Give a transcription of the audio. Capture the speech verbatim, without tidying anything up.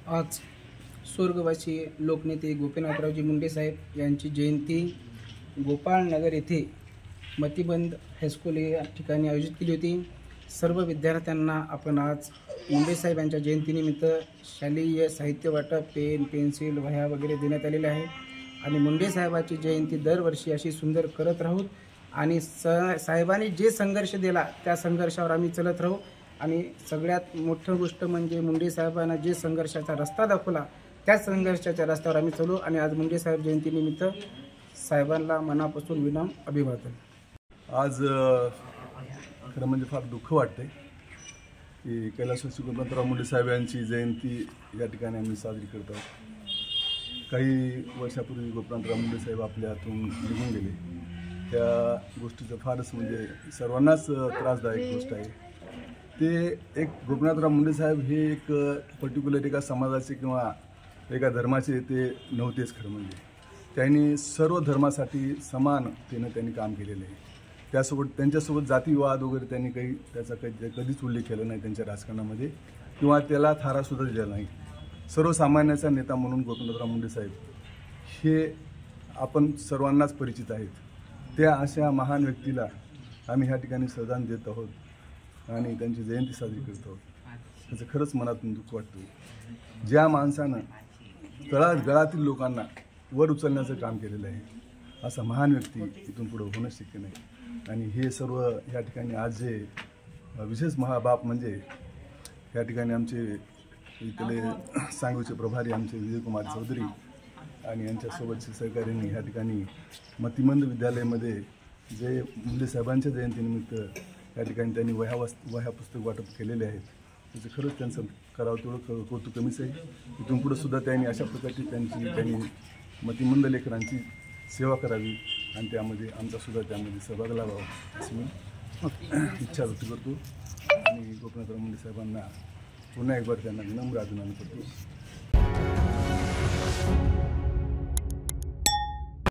आज स्वर्गवासी लोकनेते गोपीनाथरावजी मुंडे साहेब यांची जयंती गोपाळनगर येथे मतिबंद हायस्कूल या ठिकाणी आयोजित केली होती। सर्व विद्यार्थ्यांना आपण आज मुंडे साहेब यांच्या जयंतीनिमित्त शालेय साहित्य वाटप, पेन, पेन्सिल, वह्या वगैरे देण्यात आलेले आहे आणि मुंडे साहेबाची जयंती दरवर्षी अशी सुंदर करत राहू आणि स साहेबांनी जे संघर्ष दिला त्या संघर्षावर आम्ही चलत राहू आणि सगळ्यात मोठी गोष्ट म्हणजे मुंडे साहेबांना जे संघर्षाचा रस्ता दाखवला त्या संघर्षाच्या रस्त्यावर आम्ही चलू आणि आज मुंडे साहेब जयंतीनिमित्त साहेबांना मनापासून विनम्र अभिवादन। आज खरं म्हणजे फार दुःख वाटते की कैलासवासी गोपीनाथराव मुंडे साहेब यांची जयंती या ठिकाणी आम्ही साजरी करत आहोत। काही वर्षापूर्वी गोपीनाथराव मुंडे साहेब आपल्या हातून निघून गेले, त्या गोष्टीचं फारच म्हणजे सर्वांनाच त्रासदायक गोष्ट आहे। ते एक गोपीनाथराव मुंडे साहेब हे एक पर्टिक्युलर एका समाजाचे किंवा एका धर्माचे ते नव्हतेच। खरं म्हणजे त्यांनी सर्व धर्मासाठी समानतेनं त्यांनी काम केलेलं आहे। त्यासोबत त्यांच्यासोबत जातीवाद वगैरे त्यांनी काही त्याचा काही कधीच उल्लेख केला नाही त्यांच्या राजकारणामध्ये किंवा त्याला थारासुद्धा दिला नाही। सर्वसामान्याचा नेता म्हणून गोपीनाथराव मुंडे साहेब हे आपण सर्वांनाच परिचित आहेत। त्या अशा महान व्यक्तीला आम्ही ह्या ठिकाणी श्रद्धांजली देत आहोत आणि त्यांची जयंती साजरी करत आहोत। त्याचं खरंच मनातून दुःख वाटतं। ज्या माणसानं तळा गळातील लोकांना वर उचलण्याचं काम केलेलं आहे असा महान व्यक्ती इथून पुढे होणं शक्य नाही आणि हे सर्व या ठिकाणी आज जे विशेष महाबाप म्हणजे या ठिकाणी आमचे इथले सांगलीचे प्रभारी आमचे विजयकुमार चौधरी आणि यांच्यासोबतचे सहकाऱ्यांनी ह्या ठिकाणी मतिमंद विद्यालयामध्ये जे मुंडे साहेबांच्या जयंतीनिमित्त या ठिकाणी त्यांनी वह्या वस् वह्या पुस्तक वाटप केलेले आहेत। त्याचं खरंच त्यांचं करावं तेवढं कौतुक कमीच आहे। इथून पुढं सुद्धा त्यांनी अशा प्रकारची त्यांची त्यांनी मतिमंद लेकरांची सेवा करावी आणि त्यामध्ये आमचासुद्धा त्यामध्ये सहभाग लावावा अशी मी इच्छा व्यक्त करतो आणि गोपीनाथराव मुंडे साहेबांना पुन्हा एक बार त्यांना विनम्र अभिनंदन करतो।